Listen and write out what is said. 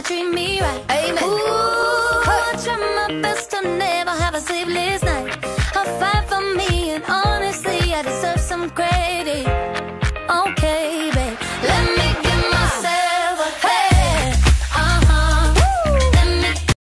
treat me right. Amen. Ooh, I try my best to never have a sleepless night. I'll fight for me